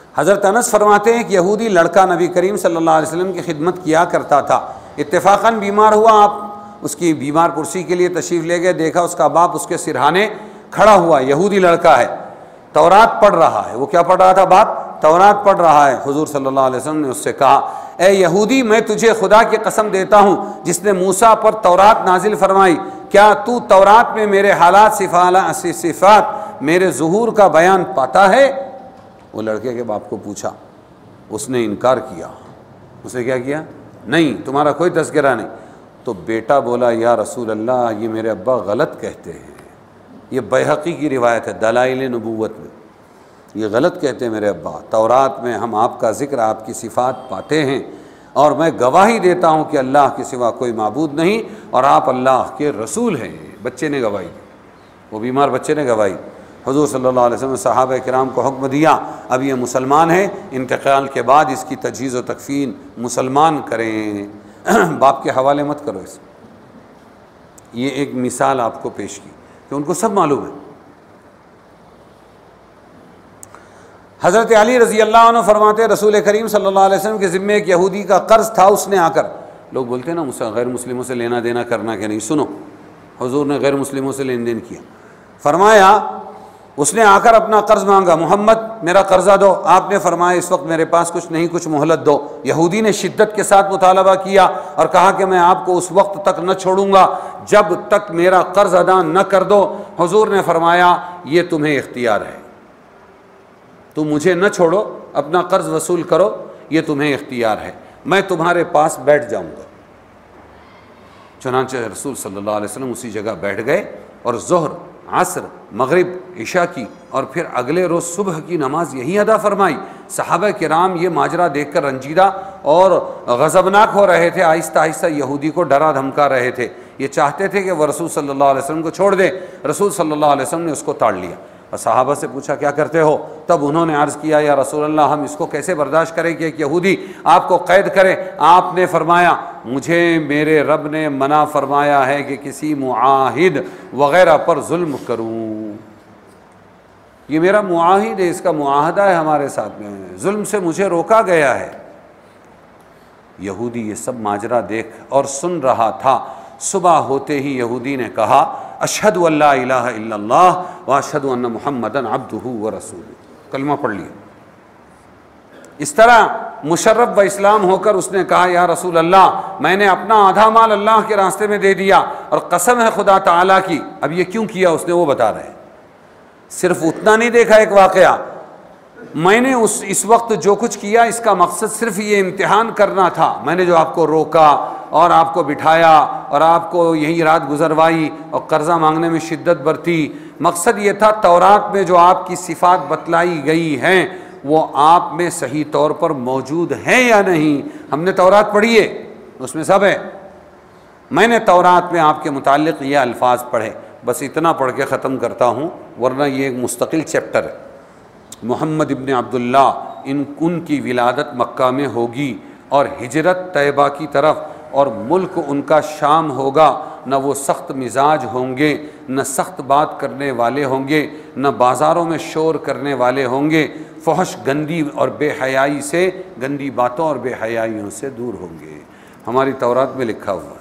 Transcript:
حضرت انس فرماتے ہیں کہ یہودی لڑکا نبی کریم صلی اللہ علیہ وسلم کی خدمت کیا کرتا تھا، اتفاقاً بیمار ہوا، آپ اس کی بیمار پرسی کے لیے تشریف لے گئے، دیکھا اس کا باپ اس کے سرہانے کھڑا ہوا، یہودی لڑکا ہے، تورات پڑھ رہا ہے۔ وہ کیا پڑھ رہا تھا باپ؟ تورات پڑھ رہا ہے۔ حضور صلی اللہ علیہ وسلم نے اس سے کہا، اے یہودی، میں تجھے خدا کی قسم دیتا ہوں جس نے موسیٰ پر تورات نازل فرمائی، کیا تو تورات میں میرے حالات صفات میرے ظہور کا بیان پاتا ہے؟ وہ لڑکے کے باپ کو پوچھا، اس نے انکار کیا۔ اس نے کیا کیا؟ نہیں، تمہارا کوئی تذکرہ نہیں۔ تو بیٹا بولا، یا رسول اللہ، یہ میرے ابا غلط کہتے ہیں۔ یہ بیہقی کی روایت ہے دلائل نبوت میں، یہ غلط کہتے ہیں میرے ابا، تورات میں ہم آپ کا ذکر، آپ کی صفات پاتے ہیں، اور میں گواہی دیتا ہوں کہ اللہ کے سوا کوئی معبود نہیں اور آپ اللہ کے رسول ہیں۔ بچے نے گواہی دی، وہ بیمار بچے نے گواہی۔ حضور صلی اللہ علیہ وسلم نے صحابہ کرام کو حکم دیا، اب یہ مسلمان ہے، انتقال کے بعد اس کی تجہیز و تکفین مسلمان کریں، باپ کے حوالے مت کرو اس۔ یہ ایک مثال آپ کو پیش کی کہ ان کو سب معلوم ہے۔ حضرت علی رضی اللہ عنہ فرماتے، رسول کریم صلی اللہ علیہ وسلم کے ذمے ایک یہودی کا قرض تھا، اس نے آ کر، لوگ بولتے ہیں نا غیر مسلموں سے لینا دینا کرنا کہ نہیں، سنو، حضور نے غیر مسلموں سے لین دین کیا۔ فرمایا اس نے آ کر اپنا قرض مانگا، محمد میرا قرضہ دو۔ آپ نے فرمایا اس وقت میرے پاس کچھ نہیں، کچھ مہلت دو۔ یہودی نے شدت کے ساتھ مطالبہ کیا اور کہا کہ میں آپ کو اس وقت تک نہ چھوڑوں گا جب تک میرا قرض ادا نہ کر دو۔ حضور نے فرمایا یہ تمہیں اختیار ہے، تم مجھے نہ چھوڑو، اپنا قرض وصول کرو، یہ تمہیں اختیار ہے، میں تمہارے پاس بیٹھ جاؤں گا۔ چنانچہ رسول صلی اللہ علیہ وسلم اسی جگہ بیٹھ گئے اور ظہر، عصر، مغرب، عشاء کی اور پھر اگلے روز صبح کی نماز یہی ادا فرمائی۔ صحابہ کرام یہ ماجرا دیکھ کر رنجیدہ اور غضبناک ہو رہے تھے، آہستہ آہستہ یہودی کو ڈرا دھمکا رہے تھے، یہ چاہتے تھے کہ وہ رسول صلی اللہ علیہ وسلم کو چھوڑ دے۔ رسول صلی اللہ علیہ وسلم نے اس کو تاڑ لیا اور صحابہ سے پوچھا کیا کرتے ہو؟ تب انہوں نے عرض کیا، یا رسول اللہ، ہم اس کو کیسے برداشت کریں کہ ایک یہودی آپ کو قید کرے؟ آپ نے فرمایا، مجھے میرے رب نے منع فرمایا ہے کہ کسی معاہد وغیرہ پر ظلم کروں، یہ میرا معاہد ہے، اس کا معاہدہ ہے ہمارے ساتھ میں، ظلم سے مجھے روکا گیا ہے۔ یہودی یہ سب ماجرا دیکھ اور سن رہا تھا۔ صبح ہوتے ہی یہودی نے کہا، اشہد ان لا الہ الا اللہ واشہد ان محمدً عبدہ ورسولہ، کلمہ پڑھ لیا۔ اس طرح مشرف و اسلام ہو کر اس نے کہا، یا رسول اللہ، میں نے اپنا آدھا مال اللہ کے راستے میں دے دیا اور قسم ہے خدا تعالیٰ کی۔ اب یہ کیوں کیا اس نے وہ بتا رہے ہیں۔ صرف اتنا نہیں دیکھا ایک واقعہ، میں نے اس وقت جو کچھ کیا اس کا مقصد صرف یہ امتحان کرنا تھا، میں نے جو آپ کو روکا اور آپ کو بٹھایا اور آپ کو یہی رات گزروائی اور قرضہ مانگنے میں شدت برتی، مقصد یہ تھا تورات میں جو آپ کی صفات بتلائی گئی ہیں وہ آپ میں صحیح طور پر موجود ہیں یا نہیں۔ ہم نے تورات پڑھی ہے، اس میں سب ہے، میں نے تورات میں آپ کے متعلق یہ الفاظ پڑھے، بس اتنا پڑھ کے ختم کرتا ہوں، ورنہ یہ ایک مستقل چیپٹر ہے۔ محمد ابن عبداللہ، ان کی ولادت مکہ میں ہوگی اور ہجرت طیبہ کی طرف، اور ملک ان کا شام ہوگا، نہ وہ سخت مزاج ہوں گے، نہ سخت بات کرنے والے ہوں گے، نہ بازاروں میں شور کرنے والے ہوں گے، فحش، گندی اور بے حیائی سے، گندی باتوں اور بے حیائیوں سے دور ہوں گے۔ ہماری تورات میں لکھا ہوا ہے۔